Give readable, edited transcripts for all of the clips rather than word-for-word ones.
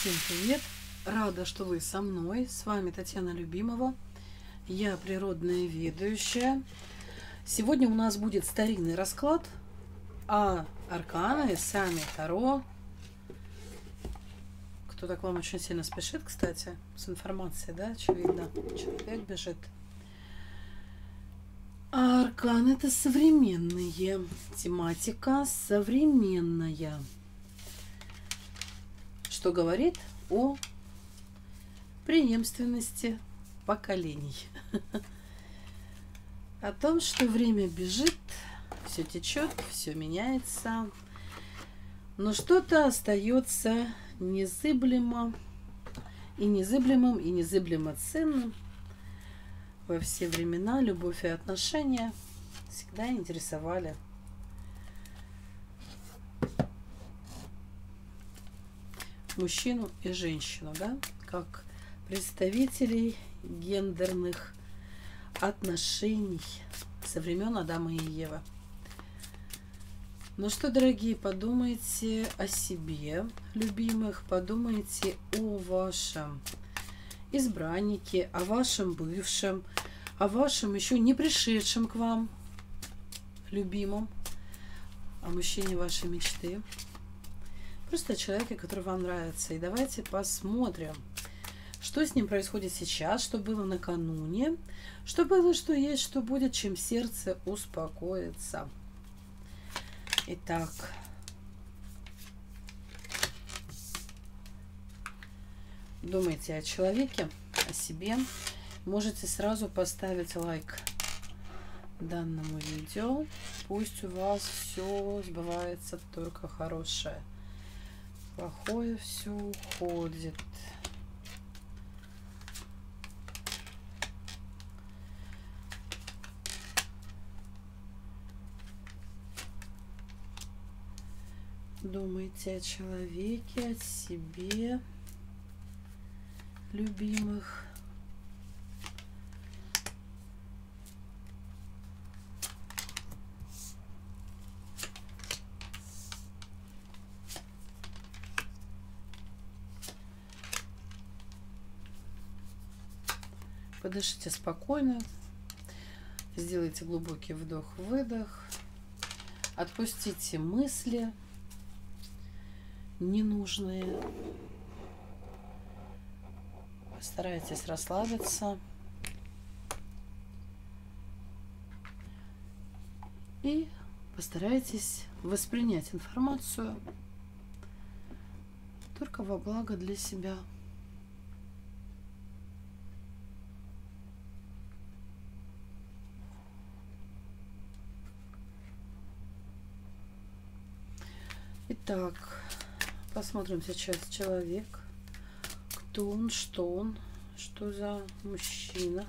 Всем привет! Рада, что вы со мной. С вами Татьяна Любимова. Я природная ведущая. Сегодня у нас будет старинный расклад, а арканы, сами Таро. Кто-то к вам очень сильно спешит, кстати, с информацией, да, очевидно. Человек бежит. А арканы — это современные. Тематика современная. Что говорит о преемственности поколений. О том, что время бежит, все течет, все меняется, но что-то остается незыблемо и незыблемым, и незыблемо ценным. Во все времена любовь и отношения всегда интересовали мужчину и женщину, да, как представителей гендерных отношений со времен Адама и Евы. Ну что, дорогие, подумайте о себе, любимых, подумайте о вашем избраннике, о вашем бывшем, о вашем еще не пришедшем к вам любимом, о мужчине вашей мечты. Просто человека, который вам нравится. И давайте посмотрим, что с ним происходит сейчас, что было накануне, что было, что есть, что будет, чем сердце успокоится. Итак, думайте о человеке, о себе. Можете сразу поставить лайк данному видео. Пусть у вас все сбывается только хорошее. Плохое все уходит. Думайте о человеке, о себе, любимых. Подышите спокойно, сделайте глубокий вдох-выдох, отпустите мысли ненужные, постарайтесь расслабиться и постарайтесь воспринять информацию только во благо для себя. Итак, посмотрим сейчас человек, кто он, что за мужчина.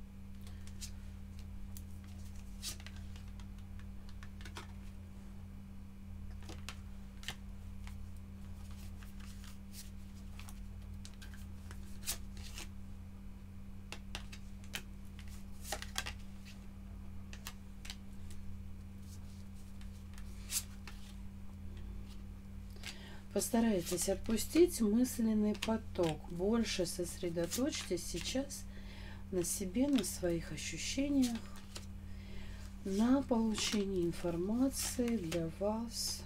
Постарайтесь отпустить мысленный поток. Больше сосредоточьтесь сейчас на себе, на своих ощущениях, на получении информации для вас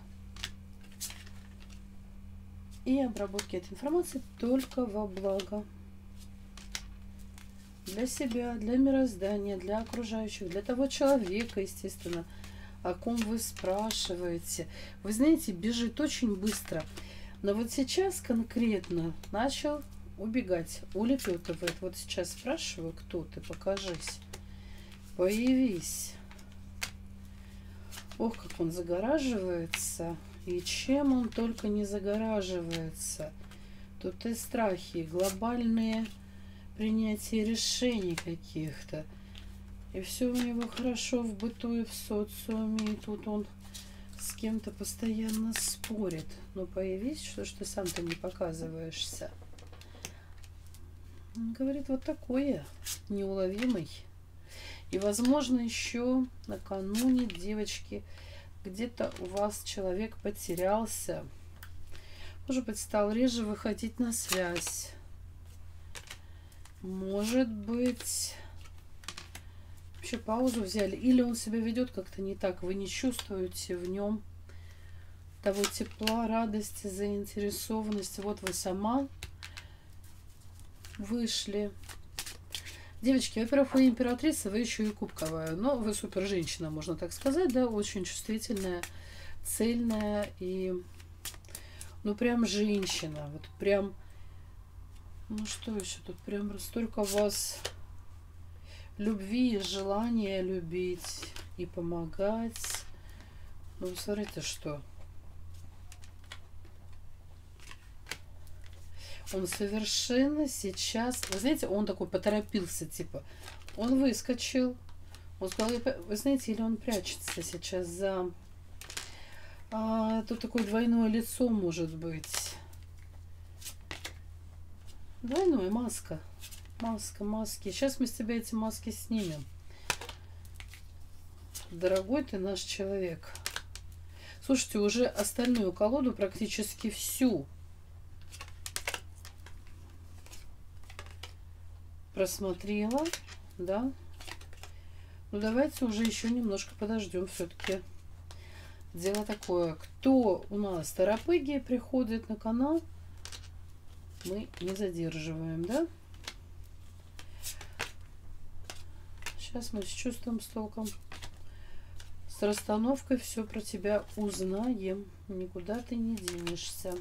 и обработке этой информации только во благо для себя, для мироздания, для окружающих, для того человека, естественно, о ком вы спрашиваете. Вы знаете, бежит очень быстро. Но вот сейчас конкретно начал убегать, улепетывает. Вот сейчас спрашиваю, кто ты, покажись, появись. Ох, как он загораживается. И чем он только не загораживается. Тут и страхи, и глобальные принятия решений каких-то. И все у него хорошо в быту и в социуме. И тут он с кем-то постоянно спорит. Но появись, что ж ты сам-то не показываешься. Он говорит, вот такое, неуловимый. И, возможно, еще накануне, девочки, где-то у вас человек потерялся. Может быть, стал реже выходить на связь. Может быть, вообще паузу взяли. Или он себя ведет как-то не так. Вы не чувствуете в нем того тепла, радости, заинтересованности. Вот вы сама вышли. Девочки, во-первых, вы императрица, вы еще и кубковая. Но вы супер женщина, можно так сказать, да, очень чувствительная, цельная и, ну, прям женщина. Вот прям, ну, что еще тут? Прям столько у вас любви и желания любить и помогать. Ну, смотрите, что. Он совершенно сейчас, вы знаете, он такой поторопился, типа, он выскочил, он сказал, вы знаете, или он прячется сейчас за, тут такое двойное лицо может быть, двойное, маска, маски, сейчас мы с тебя эти маски снимем, дорогой ты наш человек. Слушайте, уже остальную колоду практически всю просмотрела, да. Ну давайте уже еще немножко подождем, все-таки дело такое. Кто у нас торопыги приходит на канал, мы не задерживаем, да. Сейчас мы с чувством, с толком, с расстановкой все про тебя узнаем. Никуда ты не денешься.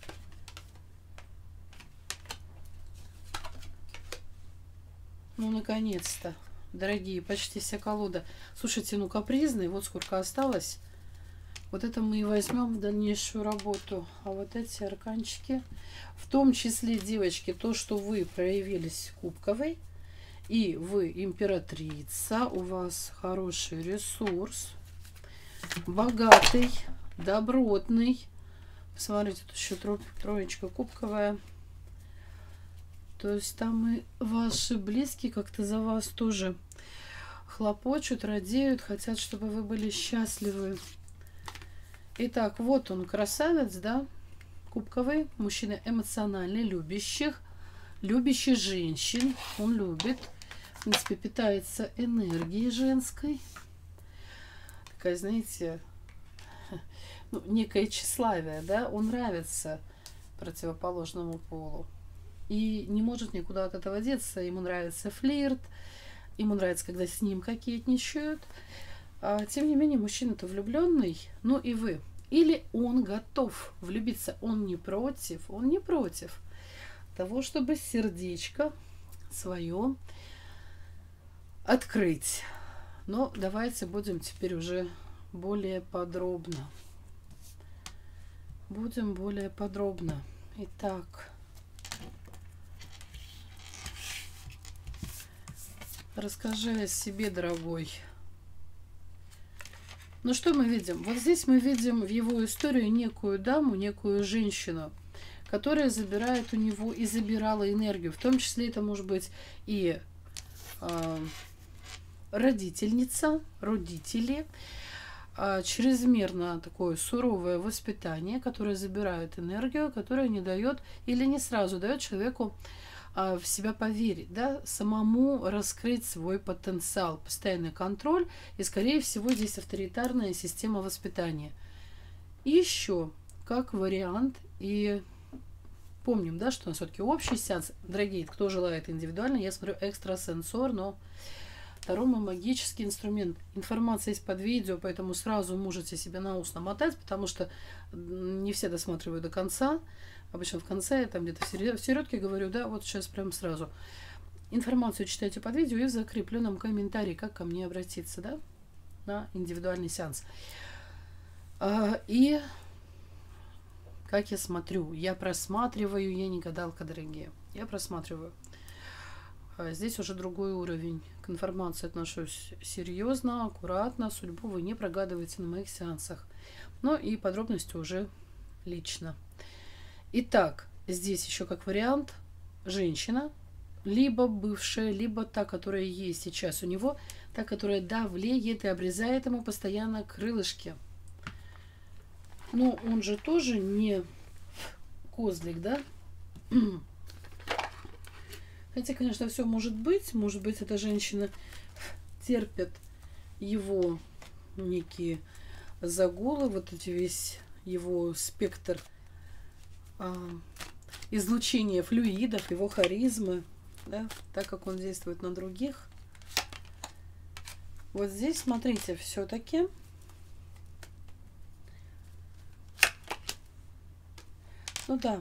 Ну, наконец-то, дорогие, почти вся колода. Слушайте, ну, капризный, вот сколько осталось. Вот это мы и возьмем в дальнейшую работу. А вот эти арканчики, в том числе, девочки, то, что вы проявились кубковой, и вы императрица, у вас хороший ресурс, богатый, добротный. Посмотрите, тут еще троечка кубковая. То есть там и ваши близкие как-то за вас тоже хлопочут, радеют, хотят, чтобы вы были счастливы. Итак, вот он, красавец, да, кубковый, мужчина эмоциональный, любящий женщин, он любит, в принципе, питается энергией женской. Такая, знаете, ну, некое тщеславие, да, он нравится противоположному полу. И не может никуда от этого деться. Ему нравится флирт, ему нравится, когда с ним кокетничают. Тем не менее, мужчина-то влюбленный, ну и вы. Или он готов влюбиться, он не против того, чтобы сердечко свое открыть. Но давайте будем теперь уже более подробно. Будем более подробно. Итак, расскажи о себе, дорогой. Ну что мы видим? Вот здесь мы видим в его истории некую даму, некую женщину, которая забирает у него и забирала энергию. В том числе это может быть и родительница, родители, чрезмерно такое суровое воспитание, которое забирает энергию, которое не дает или не сразу дает человеку в себя поверить, да, самому раскрыть свой потенциал, постоянный контроль и, скорее всего, здесь авторитарная система воспитания. И еще, как вариант, и помним, да, что у нас все-таки общий сеанс, дорогие, кто желает индивидуально, я смотрю экстрасенсор, но второй магический инструмент. Информация есть под видео, поэтому сразу можете себе на ус намотать, потому что не все досматривают до конца. Обычно в конце, я там где-то в середке говорю, да, вот сейчас прям сразу. Информацию читайте под видео и в закрепленном комментарии, как ко мне обратиться, да, на индивидуальный сеанс. И как я смотрю, я просматриваю, я не гадалка, дорогие, я просматриваю. Здесь уже другой уровень. К информации отношусь серьезно, аккуратно, судьбу вы не прогадываете на моих сеансах. Но и подробности уже лично. Итак, здесь еще как вариант женщина, либо бывшая, либо та, которая есть сейчас у него, та, которая давлеет и обрезает ему постоянно крылышки. Но он же тоже не козлик, да? Хотя, конечно, все может быть. Может быть, эта женщина терпит его некие загулы, вот эти весь его спектр излучения флюидов, его харизмы, да, так как он действует на других. Вот здесь, смотрите, все-таки ну да,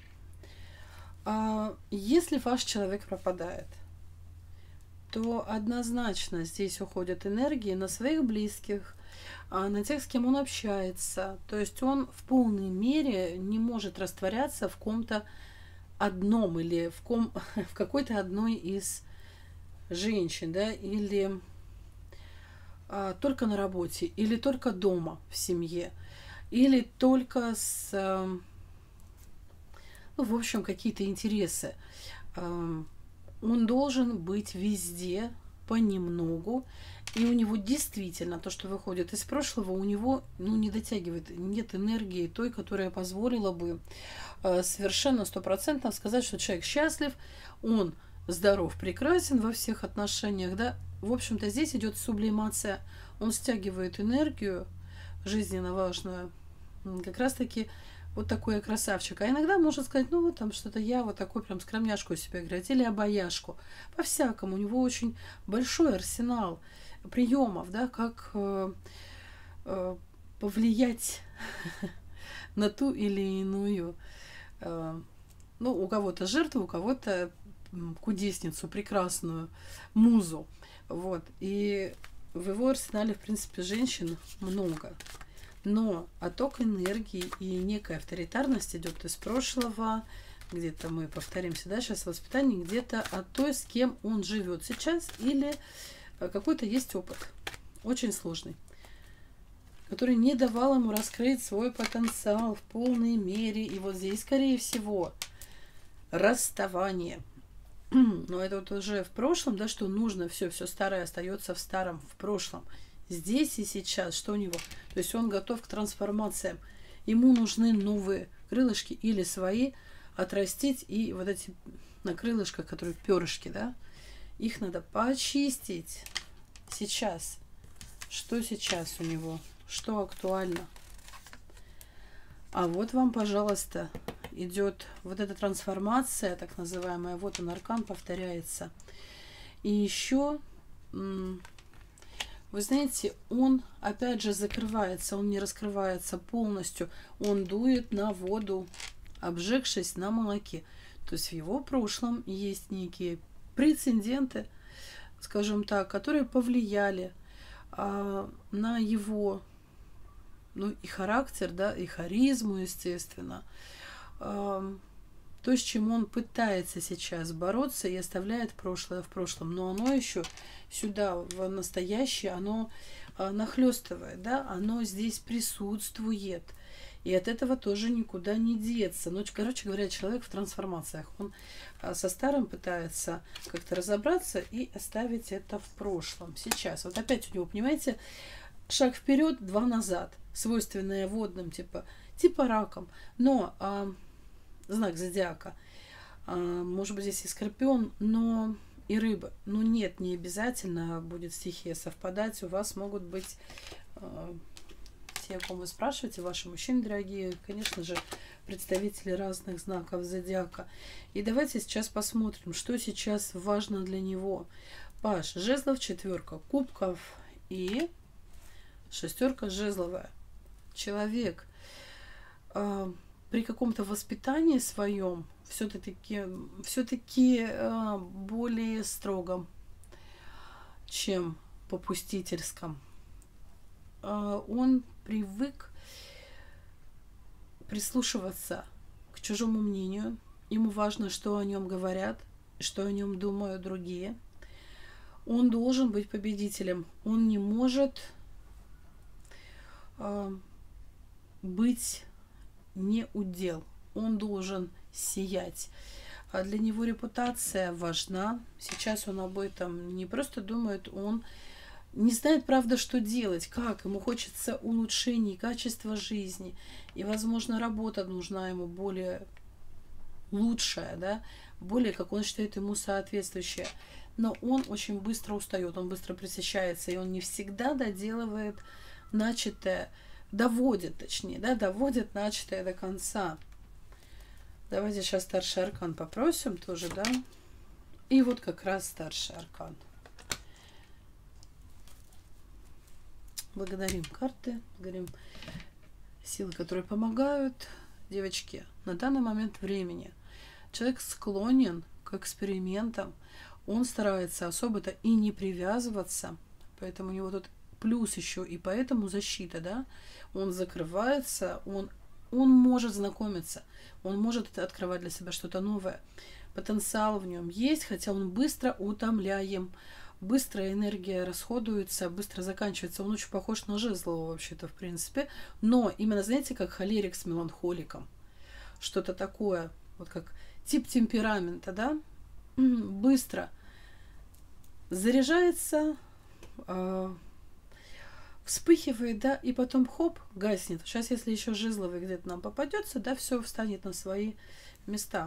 если ваш человек пропадает, то однозначно здесь уходят энергии на своих близких, на тех, с кем он общается. То есть он в полной мере не может растворяться в ком-то одном или в какой-то одной из женщин, да, или только на работе, или только дома в семье, или только с, ну, в общем, какие-то интересы. Он должен быть везде понемногу, и у него действительно то, что выходит из прошлого, у него не дотягивает, нет энергии той, которая позволила бы совершенно 100% сказать, что человек счастлив, он здоров, прекрасен во всех отношениях, да. В общем-то, здесь идет сублимация, он стягивает энергию жизненно важную, как раз-таки вот такой красавчик. А иногда может сказать, ну вот там что-то я вот такой прям скромняшку себе играть или обаяшку. По-всякому. У него очень большой арсенал приемов, да, как повлиять на ту или иную, ну, у кого-то жертву, у кого-то кудесницу, прекрасную музу. Вот. И в его арсенале, в принципе, женщин много. Но отток энергии и некая авторитарность идет из прошлого, где-то мы повторимся, да, сейчас воспитание, где-то от той, с кем он живет сейчас, или какой-то есть опыт, очень сложный, который не давал ему раскрыть свой потенциал в полной мере. И вот здесь, скорее всего, расставание. Но это вот уже в прошлом, да, что нужно, все старое остается в старом, в прошлом. Здесь и сейчас, что у него? То есть он готов к трансформациям. Ему нужны новые крылышки или свои отрастить. И вот эти на крылышках, которые перышки, да, их надо почистить сейчас. Что сейчас у него? Что актуально? А вот вам, пожалуйста, идет вот эта трансформация, так называемая. Вот он, аркан повторяется. И еще... Вы знаете, он опять же закрывается, он не раскрывается полностью, он дует на воду, обжегшись на молоке. То есть в его прошлом есть некие прецеденты, скажем так, которые повлияли на его, ну, и характер, да, и харизму, естественно. То, с чем он пытается сейчас бороться и оставляет прошлое в прошлом. Но оно еще сюда, в настоящее, оно нахлестывает, да, оно здесь присутствует. И от этого тоже никуда не деться. Ну, короче говоря, человек в трансформациях. Он со старым пытается как-то разобраться и оставить это в прошлом. Сейчас. Вот опять у него, понимаете, шаг вперед, два назад. Свойственное водным, типа раком. Но... знак зодиака. Может быть, здесь и скорпион, но и рыба. Но нет, не обязательно будет стихия совпадать. У вас могут быть те, о ком вы спрашиваете, ваши мужчины дорогие, конечно же, представители разных знаков зодиака. И давайте сейчас посмотрим, что сейчас важно для него. Паш жезлов, четверка кубков и шестерка жезловая. Человек при каком-то воспитании своем все-таки более строгом, чем попустительском. Он привык прислушиваться к чужому мнению. Ему важно, что о нем говорят, что о нем думают другие. Он должен быть победителем. Он не может быть не удел. Он должен сиять. А для него репутация важна. Сейчас он об этом не просто думает, он не знает, правда, что делать, как. Ему хочется улучшений качества жизни. И, возможно, работа нужна ему более лучшее, да, более, как он считает, ему соответствующее. Но он очень быстро устает, он быстро пресыщается, и он не всегда доделывает начатое, доводит, точнее, да, доводит начатое до конца. Давайте сейчас старший аркан попросим тоже, да. И вот как раз старший аркан. Благодарим карты, благодарим силы, которые помогают. Девочки, на данный момент времени человек склонен к экспериментам, он старается особо-то и не привязываться, поэтому у него тут плюс еще, и поэтому защита, да, он закрывается, он может знакомиться, он может открывать для себя что-то новое. Потенциал в нем есть, хотя он быстро утомляем, быстро энергия расходуется, быстро заканчивается. Он очень похож на Жезлова вообще-то, в принципе. Но именно, знаете, как холерик с меланхоликом. Что-то такое, вот как тип темперамента, да? Быстро заряжается, вспыхивает, да, и потом хоп, гаснет. Сейчас, если еще Жезловый где-то нам попадется, да, все встанет на свои места.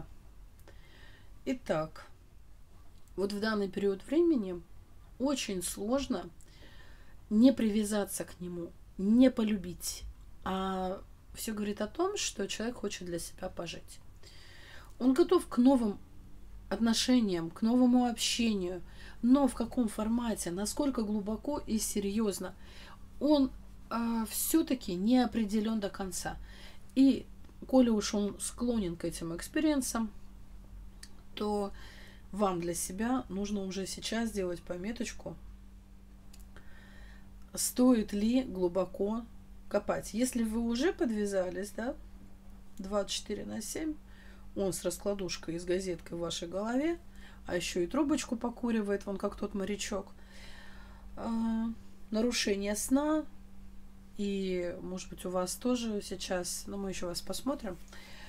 Итак, вот в данный период времени очень сложно не привязаться к нему, не полюбить. А все говорит о том, что человек хочет для себя пожить. Он готов к новым отношениям, к новому общению, но в каком формате, насколько глубоко и серьезно. Он все-таки не определен до конца. И коли уж он склонен к этим экспириенсам, то вам для себя нужно уже сейчас сделать пометочку, стоит ли глубоко копать. Если вы уже подвязались, да, 24/7, он с раскладушкой и с газеткой в вашей голове, а еще и трубочку покуривает, вон как тот морячок, нарушение сна, и, может быть, у вас тоже сейчас, но мы еще вас посмотрим,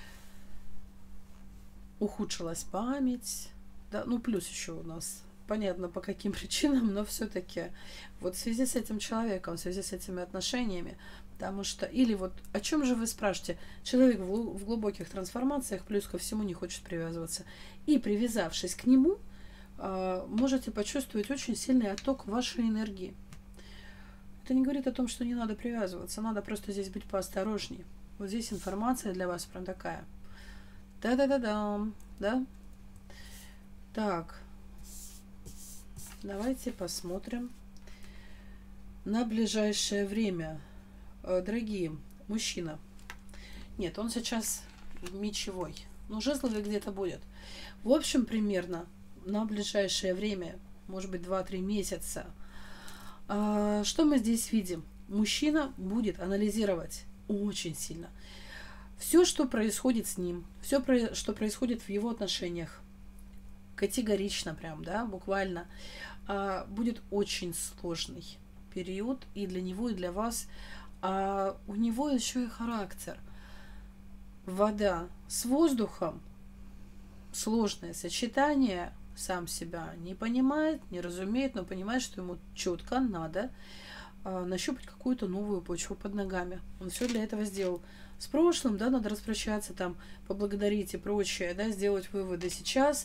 ухудшилась память, да, ну плюс еще у нас понятно по каким причинам, но все-таки вот в связи с этим человеком, в связи с этими отношениями, потому что, или вот о чем же вы спрашиваете, человек в глубоких трансформациях плюс ко всему не хочет привязываться, и привязавшись к нему, можете почувствовать очень сильный отток вашей энергии. Это не говорит о том, что не надо привязываться, надо просто здесь быть поосторожнее. Вот здесь информация для вас прям такая. Да-да-да-да, да? Так, давайте посмотрим на ближайшее время. Дорогие, мужчина. Нет, он сейчас мечевой. Но жезловый где-то будет. В общем, примерно на ближайшее время, может быть, 2-3 месяца. Что мы здесь видим? Мужчина будет анализировать очень сильно все, что происходит с ним, все, что происходит в его отношениях. Категорично прям, да, буквально. Будет очень сложный период и для него, и для вас. У него еще и характер. Вода с воздухом. Сложное сочетание. Сам себя не понимает, не разумеет, но понимает, что ему четко надо нащупать какую-то новую почву под ногами. Он все для этого сделал. С прошлым, да, надо распрощаться, там, поблагодарить и прочее, да, сделать выводы сейчас,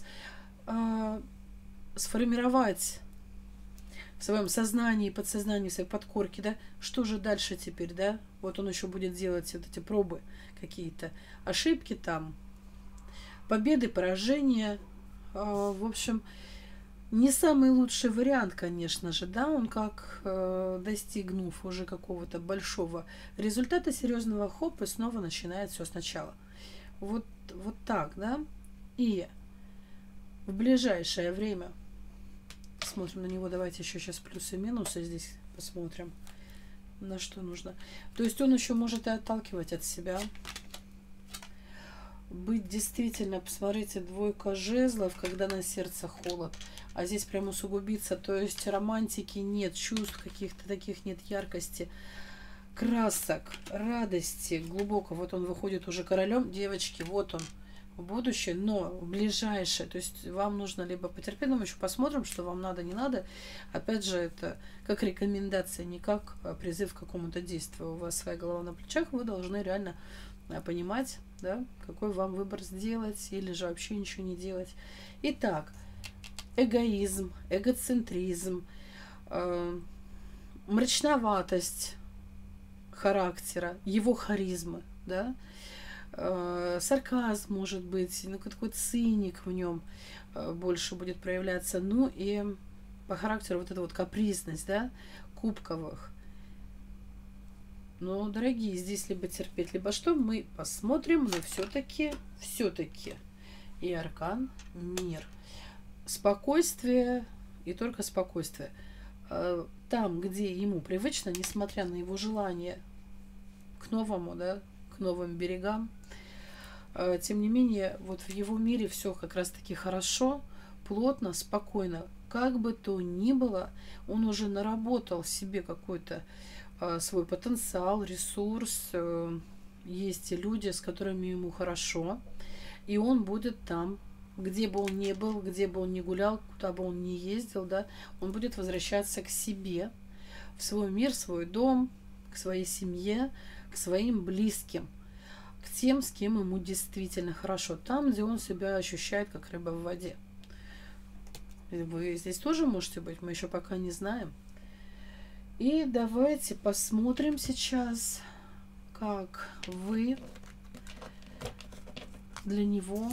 сформировать в своем сознании, подсознании, в своей подкорке, да, что же дальше теперь, да, вот он еще будет делать вот эти пробы, какие-то ошибки там, победы, поражения, в общем, не самый лучший вариант, конечно же, да, он как достигнув уже какого-то большого результата серьезного, хоп, и снова начинает все сначала. Вот так, да, и в ближайшее время смотрим на него, давайте еще сейчас плюсы и минусы здесь посмотрим, на что нужно. То есть он еще может и отталкивать от себя, быть действительно, посмотрите, двойка жезлов, когда на сердце холод, а здесь прямо усугубиться, то есть романтики нет, чувств каких-то таких нет, яркости, красок, радости, глубоко. Вот он выходит уже королем, девочки, вот он в будущее, но в ближайшее, то есть вам нужно либо потерпеть, но мы еще посмотрим, что вам надо, не надо. Опять же, это как рекомендация, не как призыв к какому-то действию. У вас своя голова на плечах, вы должны реально понимать, да, какой вам выбор сделать, или же вообще ничего не делать. Итак, эгоизм, эгоцентризм, мрачноватость характера, его харизмы, да, сарказм может быть, ну, какой циник в нем больше будет проявляться, ну и по характеру вот эта вот капризность, да, кубковых. Ну, дорогие, здесь либо терпеть, либо что, мы посмотрим, но все-таки и аркан мир. Спокойствие и только спокойствие. Там, где ему привычно, несмотря на его желание к новому, да, к новым берегам, тем не менее, вот в его мире все как раз-таки хорошо, плотно, спокойно. Как бы то ни было, он уже наработал себе какой-то свой потенциал, ресурс. Есть люди, с которыми ему хорошо, и он будет там, где бы он ни был, где бы он ни гулял, куда бы он ни ездил, да, он будет возвращаться к себе, в свой мир, в свой дом, к своей семье, к своим близким, к тем, с кем ему действительно хорошо, там, где он себя ощущает как рыба в воде. Вы здесь тоже можете быть, мы еще пока не знаем. И давайте посмотрим сейчас, как вы для него.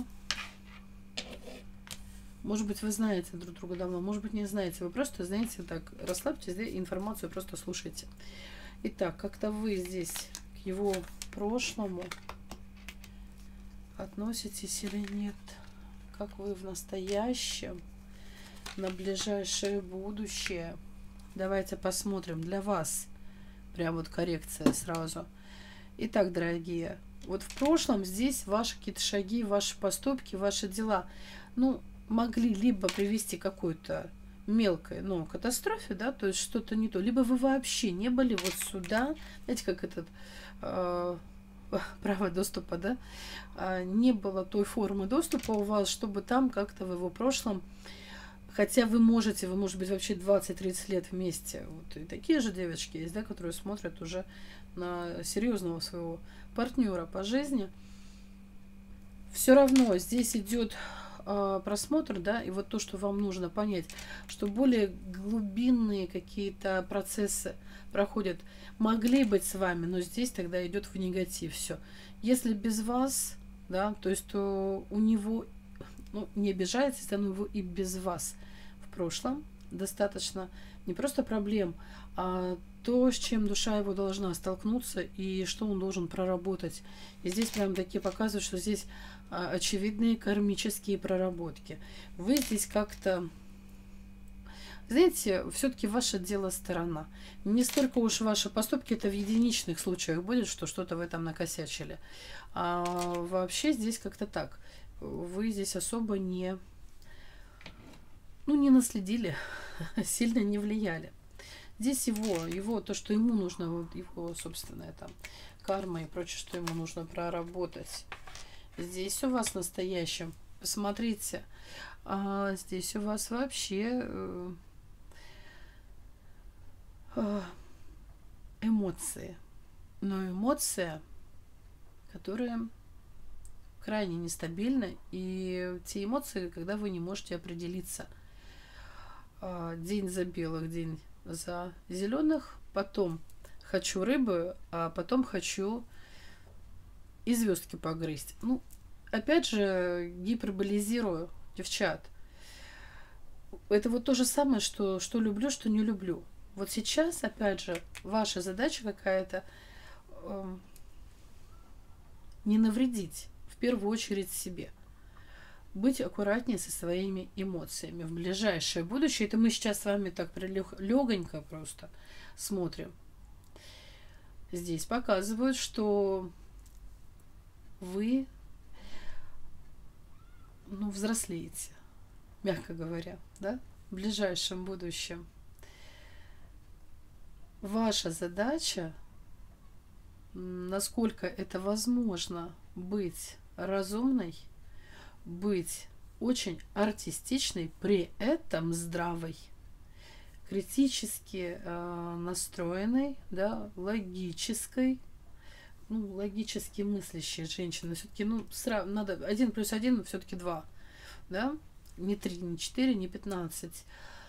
Может быть, вы знаете друг друга давно, может быть, не знаете. Вы просто, знаете, так, расслабьтесь, да, информацию просто слушайте. Итак, как-то вы здесь к его прошлому относитесь или нет? Как вы в настоящем, на ближайшее будущее? Давайте посмотрим для вас. Прям вот коррекция сразу. Итак, дорогие, вот в прошлом здесь ваши какие-то шаги, ваши поступки, ваши дела, ну, могли либо привести к какой-то мелкой, ну, катастрофе, да, то есть что-то не то, либо вы вообще не были вот сюда, знаете, как этот право доступа, да, не было той формы доступа у вас, чтобы там как-то в его прошлом, хотя вы, может быть, вообще 20-30 лет вместе, вот и такие же девочки есть, да, которые смотрят уже на серьезного своего партнера по жизни, все равно здесь идет просмотр, да, и вот то, что вам нужно понять, что более глубинные какие-то процессы проходят, могли быть с вами, но здесь тогда идет в негатив все. Если без вас, да, то есть то у него, ну, не обижайтесь, да, но его и без вас в прошлом достаточно не просто проблем, а то, с чем душа его должна столкнуться и что он должен проработать. И здесь прям такие показывают, что здесь очевидные кармические проработки. Вы здесь как-то, знаете, все-таки ваше дело сторона. Не столько уж ваши поступки, это в единичных случаях будет, что что-то вы там накосячили. А вообще здесь как-то так. Вы здесь особо не наследили, сильно не влияли. Здесь его, то, что ему нужно, вот его собственная там карма и прочее, что ему нужно проработать. Здесь у вас в настоящем, посмотрите, здесь у вас вообще эмоции. Но эмоция, которая крайне нестабильна, и те эмоции, когда вы не можете определиться. День за белых, день за зеленых, потом хочу рыбы, а потом хочу и звездки погрызть. Ну, опять же, гиперболизирую, девчат. Это вот то же самое, что люблю, что не люблю. Вот сейчас, опять же, ваша задача какая-то не навредить, в первую очередь себе. Быть аккуратнее со своими эмоциями в ближайшее будущее. Это мы сейчас с вами так легонько просто смотрим. Здесь показывают, что вы, взрослеете, мягко говоря, да, в ближайшем будущем. Ваша задача, насколько это возможно, быть разумной, быть очень артистичной, при этом здравой, критически настроенной, да, логической, ну, логически мыслящая женщина. Все-таки, ну, надо 1+1 все-таки 2, да? Не 3, не 4, не 15.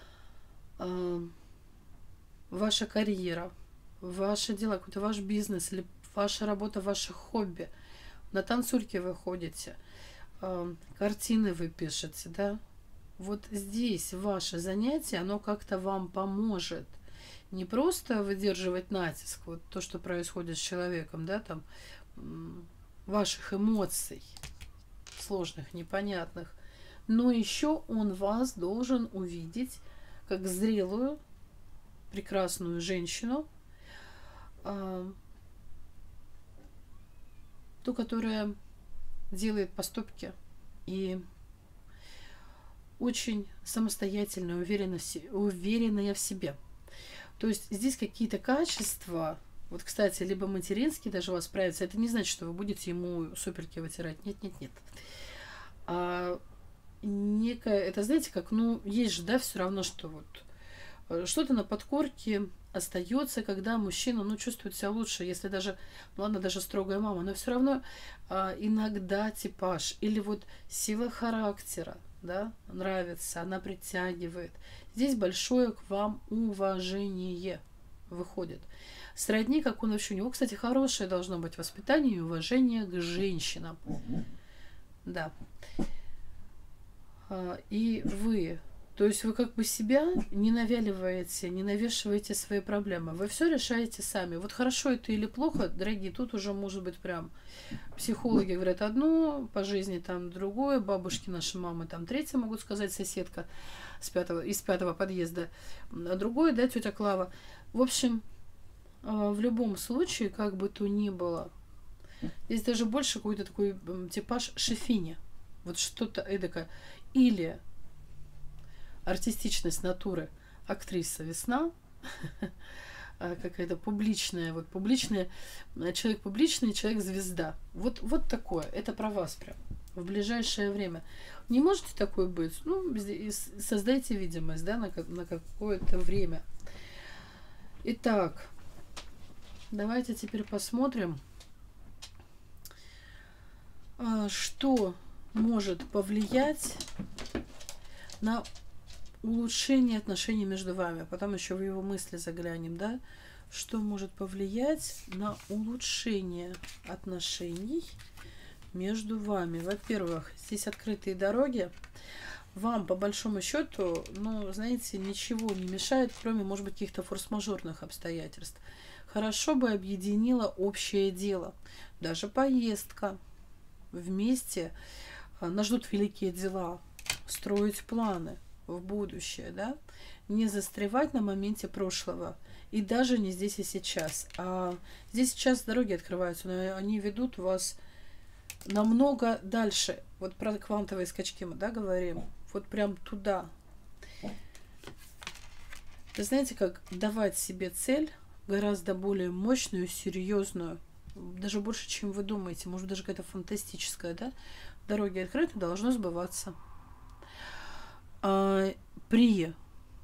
Ваша карьера, ваши дела, какой-то ваш бизнес или ваша работа, ваше хобби. На танцульке вы ходите, картины вы пишете, да? Вот здесь ваше занятие, оно как-то вам поможет. Не просто выдерживать натиск, вот то, что происходит с человеком, да, там, ваших эмоций, сложных, непонятных, но еще он вас должен увидеть как зрелую, прекрасную женщину, ту, которая делает поступки и очень самостоятельная, уверенная в себе. То есть здесь какие-то качества, вот, кстати, либо материнский даже у вас проявится, это не значит, что вы будете ему суперки вытирать. Нет, нет, нет. Некое, это, знаете, как, ну, есть же, да, все равно, что вот что-то на подкорке остается, когда мужчина, ну, чувствует себя лучше, если даже, ладно, даже строгая мама, но все равно иногда типаж или вот сила характера, да, нравится, она притягивает. Здесь большое к вам уважение выходит. Сродни, как он вообще, у него, кстати, хорошее должно быть воспитание и уважение к женщинам. Да. И вы, то есть вы как бы себя не навяливаете, не навешиваете свои проблемы. Вы все решаете сами. Вот хорошо это или плохо, дорогие, тут уже может быть прям психологи говорят одно, по жизни там другое, бабушки наши мамы там третье могут сказать, соседка из пятого подъезда, а другое, да, тетя Клава. В общем, в любом случае, как бы то ни было, здесь даже больше какой-то такой типаж шефини. Вот что-то эдакое. Или артистичность натуры актриса Весна, какая-то публичная, вот публичная, человек публичный, человек звезда. Вот такое. Это про вас прям в ближайшее время. Не можете такой быть? Ну, создайте видимость, да, на какое-то время. Итак, давайте теперь посмотрим, что может повлиять на улучшение отношений между вами. Потом еще в его мысли заглянем, да? Что может повлиять на улучшение отношений между вами? Во-первых, здесь открытые дороги. Вам, по большому счету, ну, знаете, ничего не мешает, кроме, может быть, каких-то форс-мажорных обстоятельств. Хорошо бы объединило общее дело. Даже поездка вместе. Нас ждут великие дела, строить планы в будущее, да, не застревать на моменте прошлого, и даже не здесь и сейчас. А здесь сейчас дороги открываются, но они ведут вас намного дальше. Вот про квантовые скачки мы, да, говорим, вот прям туда. Вы знаете, как давать себе цель гораздо более мощную, серьезную, даже больше, чем вы думаете, может, даже какая-то фантастическая, да? Дороги открыты, должно сбываться. При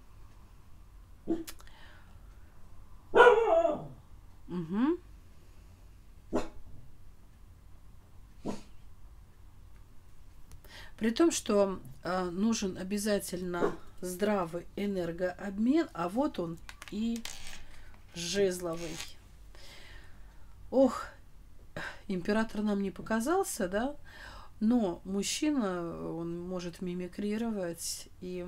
При том, что нужен обязательно здравый энергообмен, а вот он и жезловый. Ох, император нам не показался, да? Но мужчина, он может мимикрировать. И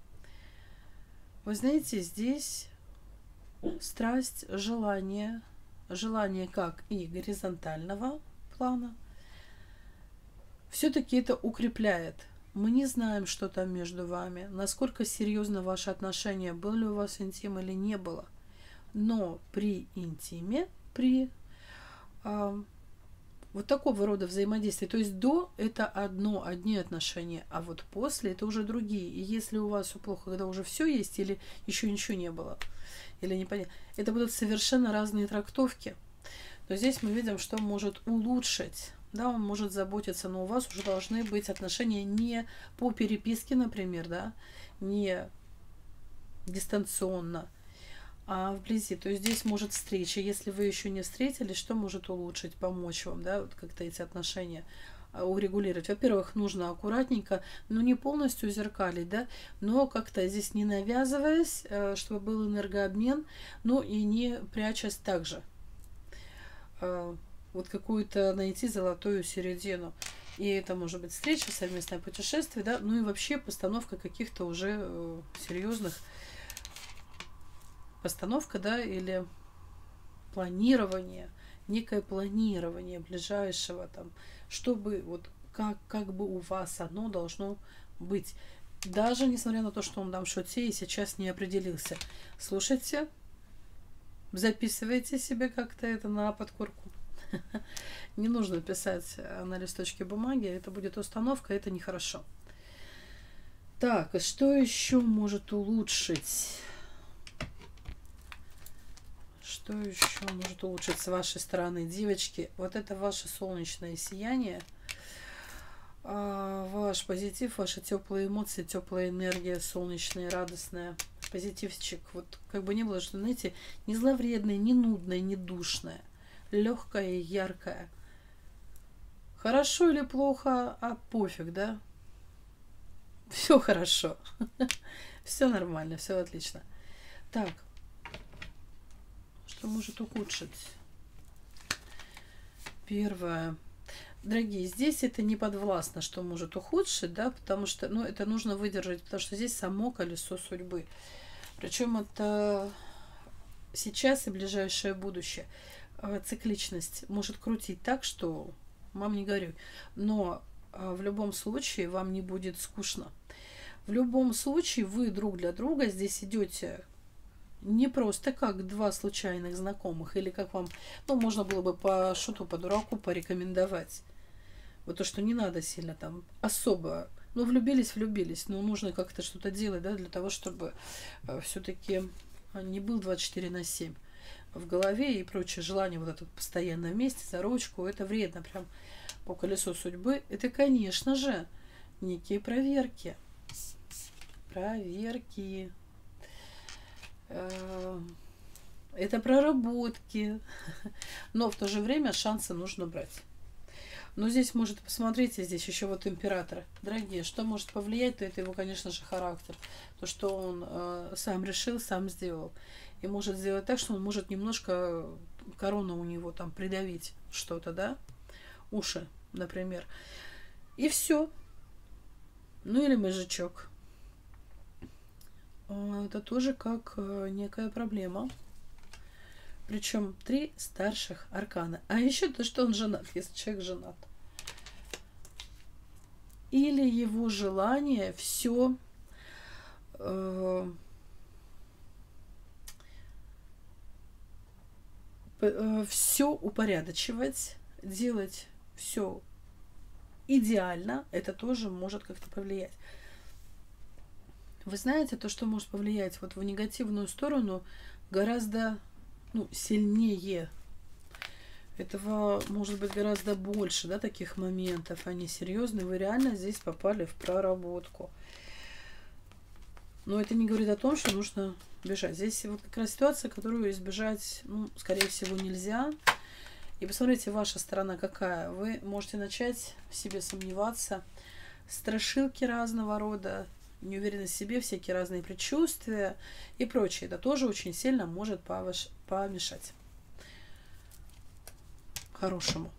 вы знаете, здесь страсть, желание как и горизонтального плана, все-таки это укрепляет. Мы не знаем, что там между вами, насколько серьезно ваши отношения, был ли у вас интим или не было. Но при интиме, при вот такого рода взаимодействия, то есть до это одни отношения, а вот после это уже другие. И если у вас все плохо, когда уже все есть или еще ничего не было, или непонятно, это будут совершенно разные трактовки. Но здесь мы видим, что может улучшить. Да, он может заботиться, но у вас уже должны быть отношения не по переписке, например, да, не дистанционно, а вблизи. То есть здесь может встреча. Если вы еще не встретились, что может улучшить, помочь вам, да, вот как-то эти отношения урегулировать. Во-первых, нужно аккуратненько, ну не полностью зеркалить, да, но как-то здесь не навязываясь, чтобы был энергообмен, но и не прячась также. Вот какую-то найти золотую середину. И это может быть встреча, совместное путешествие, да, ну и вообще постановка каких-то уже серьезных постановка, да, или планирование, некое планирование ближайшего там, чтобы вот как бы у вас оно должно быть. Даже несмотря на то, что он там шутей и сейчас не определился. Слушайте, записывайте себе как-то это на подкорку. Не нужно писать на листочке бумаги, это будет установка, это нехорошо. Так, и что еще может улучшить? Что еще может улучшить с вашей стороны, девочки? Вот это ваше солнечное сияние, ваш позитив, ваши теплые эмоции, теплая энергия, солнечная, радостная, позитивчик. Вот как бы не было, что, знаете, не зловредное, не нудное, не душное, легкое и яркое. Хорошо или плохо, а пофиг, да? Все хорошо. Все нормально, все отлично. Так. Что может ухудшить? Первое. Дорогие, здесь это не подвластно, что может ухудшить, да, потому что, ну, это нужно выдержать, потому что здесь само колесо судьбы. Причем это сейчас и ближайшее будущее. Цикличность может крутить так, что мам не горюй. Но в любом случае вам не будет скучно. В любом случае вы друг для друга здесь идете не просто как два случайных знакомых, или как вам, ну, можно было бы по шуту, по дураку порекомендовать. Вот то, что не надо сильно там особо, ну, влюбились, но нужно как-то что-то делать, да, для того, чтобы все-таки не был 24/7 в голове и прочее желание вот это постоянно вместе, за ручку, это вредно прям по колесу судьбы. Это, конечно же, некие проверки. Это проработки, но в то же время шансы нужно брать. Но здесь может, посмотрите, здесь еще вот император. Дорогие, что может повлиять, то это его, конечно же, характер. То, что он сам решил, сам сделал. И может сделать так, что он может немножко корону у него там придавить что-то, да? Уши, например. И все. Ну или мозжечок. Это тоже как некая проблема. Причем 3 старших аркана. А еще то, что он женат, если человек женат. Или его желание все упорядочивать, делать все идеально, это тоже может как-то повлиять. Вы знаете, то, что может повлиять вот в негативную сторону, гораздо сильнее. Этого может быть гораздо больше, да, таких моментов. Они серьезные. Вы реально здесь попали в проработку. Но это не говорит о том, что нужно бежать. Здесь вот как раз ситуация, которую избежать, скорее всего, нельзя. И посмотрите, ваша сторона какая. Вы можете начать в себе сомневаться. Страшилки разного рода, неуверенность в себе, всякие разные предчувствия и прочее. Это тоже очень сильно может помешать хорошему.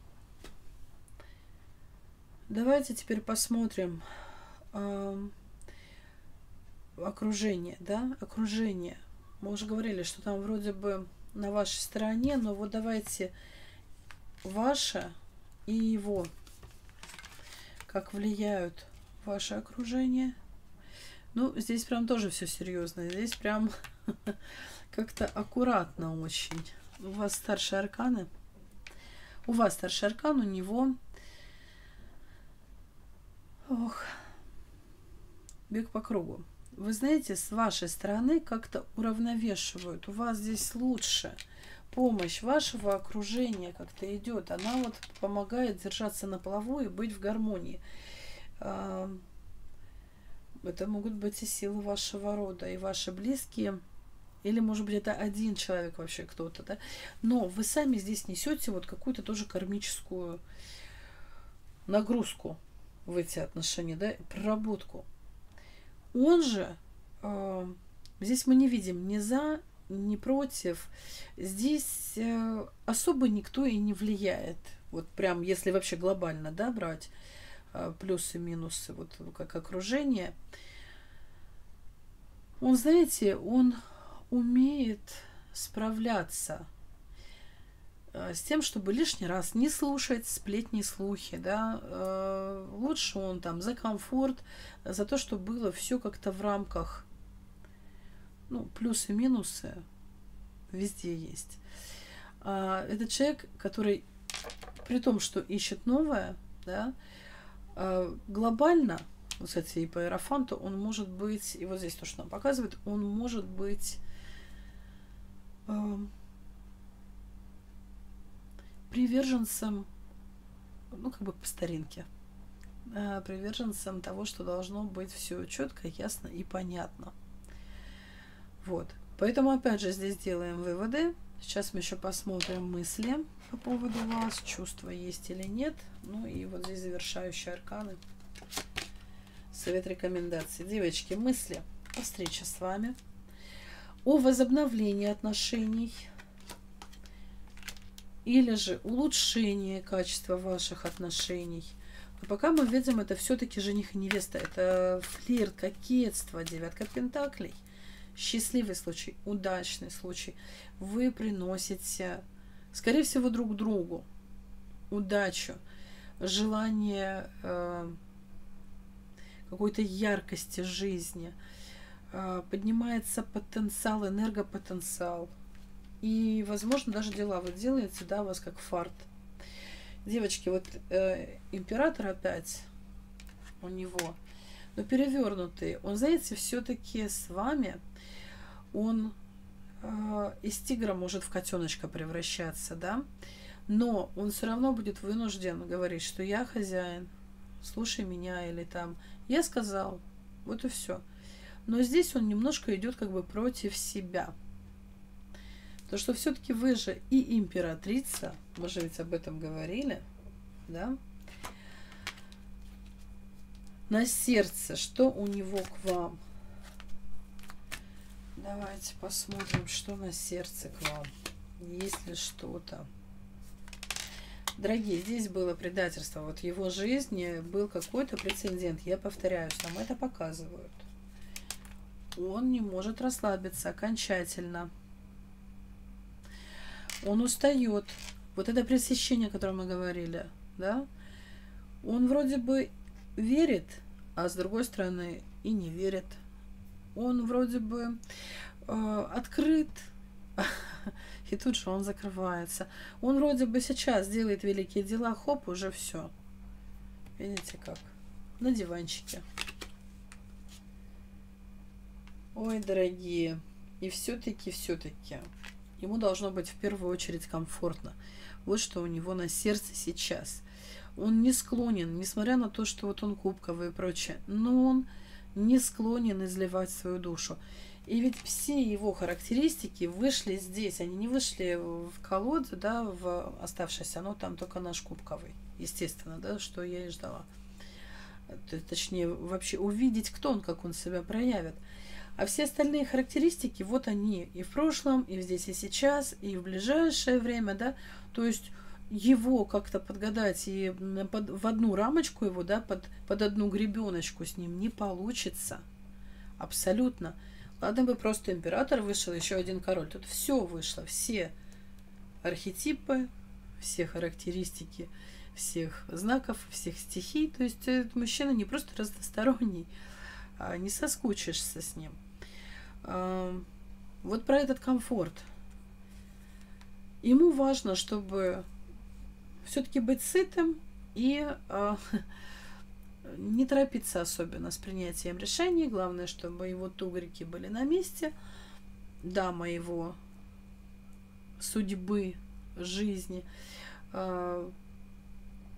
Давайте теперь посмотрим окружение, да, окружение. Мы уже говорили, что там вроде бы на вашей стороне, но вот давайте ваше и его, как влияют ваше окружение. Ну, здесь прям тоже все серьезно. Здесь прям как-то аккуратно очень. У вас старшие арканы. У вас старший аркан, у него... Ох. Бег по кругу. Вы знаете, с вашей стороны как-то уравновешивают. У вас здесь лучше. Помощь вашего окружения как-то идет. Она вот помогает держаться на плаву и быть в гармонии. Это могут быть и силы вашего рода, и ваши близкие, или, может быть, это один человек вообще кто-то, да, но вы сами здесь несете вот какую-то тоже кармическую нагрузку в эти отношения, да, проработку. Он же, здесь мы не видим ни за, ни против, здесь особо никто и не влияет, вот прям, если вообще глобально, да, брать плюсы, минусы, вот как окружение. Он, знаете, он умеет справляться с тем, чтобы лишний раз не слушать сплетни, слухи, да, лучше он там за комфорт, за то, чтобы было все как-то в рамках, ну, плюсы, минусы везде есть. Это человек, который, при том, что ищет новое, да, глобально, вот, кстати, и по Иерофанту, он может быть, и вот здесь то, что нам показывает, он может быть приверженцем, ну, как бы по старинке, приверженцем того, что должно быть все четко, ясно и понятно. Вот. Поэтому, опять же, здесь делаем выводы. Сейчас мы еще посмотрим мысли по поводу вас, чувства есть или нет. Ну и вот здесь завершающие арканы. Совет, рекомендации. Девочки, мысли о встрече с вами, о возобновлении отношений или же улучшении качества ваших отношений. Но пока мы видим, это все-таки жених и невеста. Это флирт, кокетство, девятка пентаклей. Счастливый случай, удачный случай. Вы приносите, скорее всего, друг другу удачу, желание какой-то яркости жизни. Поднимается потенциал, энергопотенциал. И, возможно, даже дела вы делаете, да, у вас как фарт. Девочки, вот император опять у него, но перевернутый. Он, знаете, все-таки с вами, он из тигра может в котеночка превращаться, да, но он все равно будет вынужден говорить, что я хозяин, слушай меня, или там, я сказал, вот и все. Но здесь он немножко идет как бы против себя. Потому что все-таки вы же и императрица, мы же ведь об этом говорили, да? На сердце, что у него к вам? Давайте посмотрим, что на сердце к вам. Есть ли что-то? Дорогие, здесь было предательство. Вот в его жизни был какой-то прецедент. Я повторяюсь, нам это показывают. Он не может расслабиться окончательно. Он устает. Вот это пресыщение, о котором мы говорили, да? Он вроде бы верит, а с другой стороны и не верит. Он вроде бы открыт, и тут же он закрывается. Он вроде бы сейчас делает великие дела, хоп, уже все. Видите как? На диванчике. Ой, дорогие. И все-таки, ему должно быть в первую очередь комфортно. Вот что у него на сердце сейчас. Он не склонен, несмотря на то, что вот он кубковый и прочее, но он не склонен изливать свою душу. И ведь все его характеристики вышли здесь, они не вышли в колоду, да, в оставшееся, оно там только наш кубковый, естественно, да, что я и ждала. Точнее, вообще увидеть, кто он, как он себя проявит. А все остальные характеристики, вот они и в прошлом, и здесь, и сейчас, и в ближайшее время, да, то есть его как-то подгадать и в одну рамочку его, да, под одну гребеночку с ним не получится. Абсолютно. Ладно бы просто император вышел, еще один король. Тут все вышло, все архетипы, все характеристики всех знаков, всех стихий. То есть этот мужчина не просто разносторонний, а не соскучишься с ним. Вот про этот комфорт. Ему важно, чтобы все-таки быть сытым и не торопиться особенно с принятием решений. Главное, чтобы его тугрики были на месте. Дама его судьбы, жизни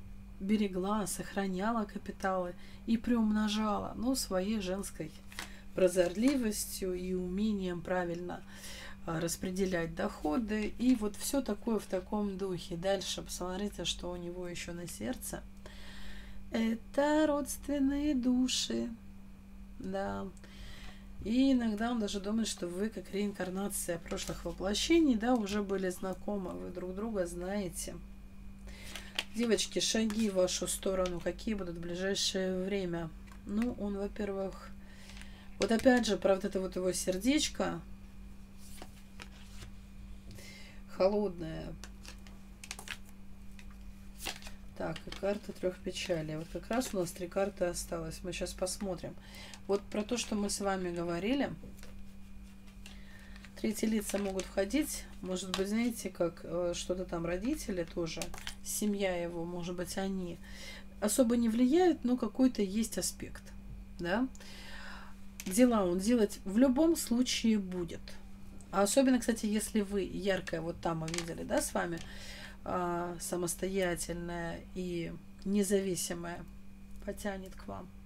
берегла, сохраняла капиталы и приумножала, ну, своей женской прозорливостью и умением правильно распределять доходы. И вот все такое в таком духе. Дальше посмотрите, что у него еще на сердце. Это родственные души. Да. И иногда он даже думает, что вы, как реинкарнация прошлых воплощений, да, уже были знакомы, вы друг друга знаете. Девочки, шаги в вашу сторону какие будут в ближайшее время? Ну, он, во-первых, вот опять же, правда, это вот его сердечко холодное. Так, и карта трех печалей. Вот как раз у нас 3 карты осталось. Мы сейчас посмотрим. Вот про то, что мы с вами говорили. Третьи лица могут входить. Может быть, знаете, как что-то там родители тоже, семья его, может быть, они особо не влияют, но какой-то есть аспект. Да? Дела он делать в любом случае будет. А особенно, кстати, если вы яркое, вот там мы видели, да, с вами, самостоятельная и независимая, потянет к вам.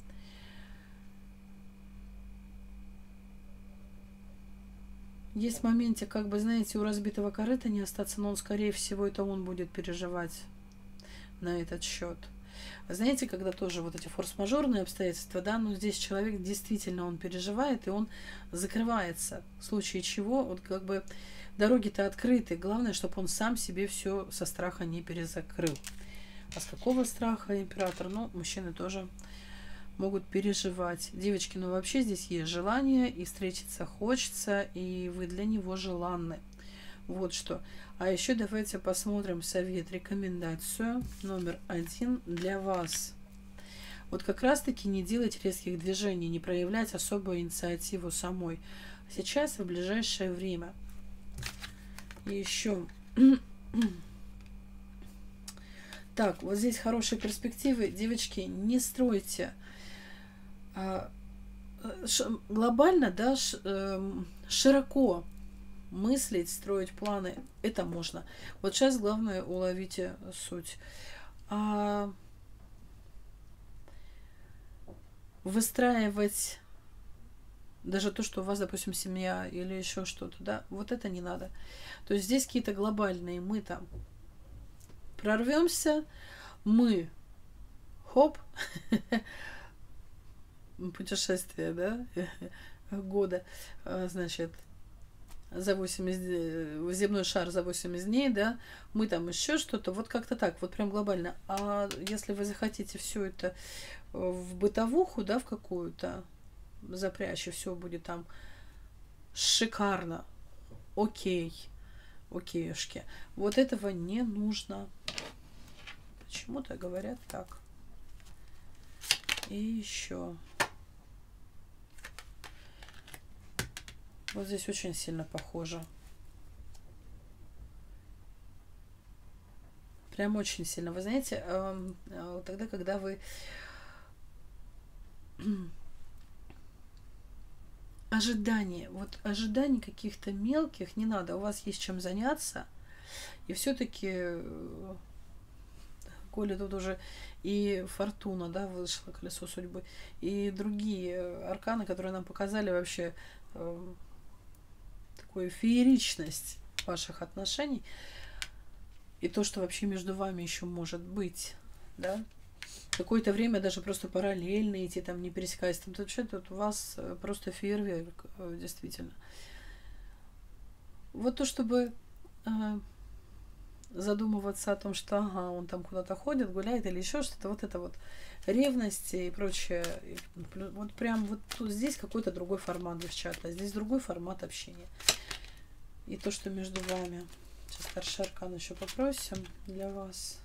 Есть в моменте, как бы, знаете, у разбитого корыта не остаться, но он, скорее всего, это он будет переживать на этот счет. Знаете, когда тоже вот эти форс-мажорные обстоятельства, да, но здесь человек действительно, он переживает, и он закрывается, в случае чего, вот как бы дороги-то открыты, главное, чтобы он сам себе все со страха не перезакрыл. А с какого страха император? Ну, мужчины тоже могут переживать. Девочки, ну вообще здесь есть желание, и встретиться хочется, и вы для него желанны. Вот что. А еще давайте посмотрим совет, рекомендацию номер 1 для вас. Вот как раз-таки не делать резких движений, не проявлять особую инициативу самой. Сейчас и в ближайшее время. И еще. Так, вот здесь хорошие перспективы. Девочки, не стройте глобально, да, широко мыслить, строить планы, это можно. Вот сейчас главное уловите суть. Выстраивать даже то, что у вас, допустим, семья или еще что-то, да, вот это не надо. То есть здесь какие-то глобальные, мы там прорвемся, мы хоп, путешествие, да, года, значит, за 80, земной шар за 80 дней, да, мы там еще что-то, вот как-то так, вот прям глобально. А если вы захотите все это в бытовуху, да, в какую-то запрячь, и все будет там шикарно, окей, окейушки, вот этого не нужно. Почему-то говорят так. И еще. Вот здесь очень сильно похоже. Прям очень сильно. Вы знаете, тогда, когда вы ожидания, вот ожиданий каких-то мелких не надо. У вас есть чем заняться. И все-таки, коли тут уже и фортуна, да, вышла, колесо судьбы, и другие арканы, которые нам показали вообще такую фееричность ваших отношений и то, что вообще между вами еще может быть, да, какое-то время даже просто параллельно идти, там, не пересекаясь, там, вообще тут у вас просто фейерверк, действительно. Вот то, чтобы задумываться о том, что ага, он там куда-то ходит, гуляет или еще что-то, вот это вот ревность и прочее, вот прям вот тут, здесь какой-то другой формат, девчата, здесь другой формат общения. И то, что между вами. Сейчас старший аркан еще попросим для вас.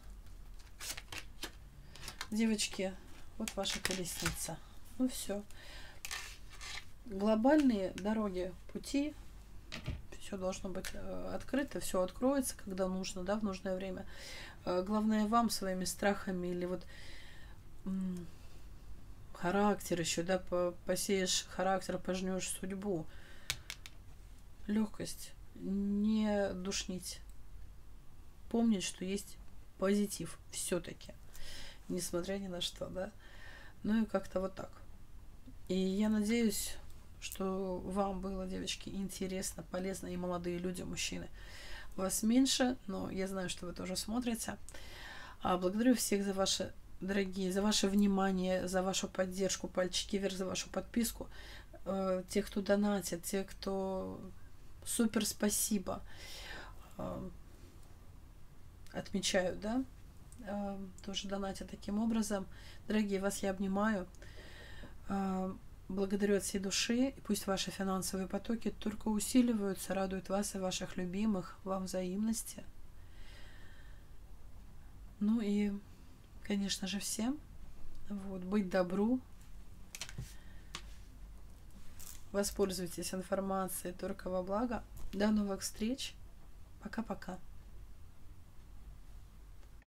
Девочки, вот ваша колесница. Ну все. Глобальные дороги, пути, все должно быть открыто, все откроется, когда нужно, да, в нужное время. Главное вам своими страхами или вот характер еще, да, посеешь характер, пожнешь судьбу. Легкость. Не душнить. Помнить, что есть позитив все-таки. Несмотря ни на что, да. Ну и как-то вот так. И я надеюсь, что вам было, девочки, интересно, полезно, и молодые люди, мужчины. Вас меньше, но я знаю, что вы тоже смотрите. Благодарю всех за ваши, дорогие, за ваше внимание, за вашу поддержку, пальчики вверх, за вашу подписку. Те, кто донатит, те, кто... Супер спасибо. Отмечаю, да? Тоже донатят таким образом. Дорогие, вас я обнимаю. Благодарю от всей души. И пусть ваши финансовые потоки только усиливаются, радуют вас и ваших любимых. Вам взаимности. Ну и, конечно же, всем вот, быть добру. Воспользуйтесь информацией только во благо. До новых встреч. Пока-пока.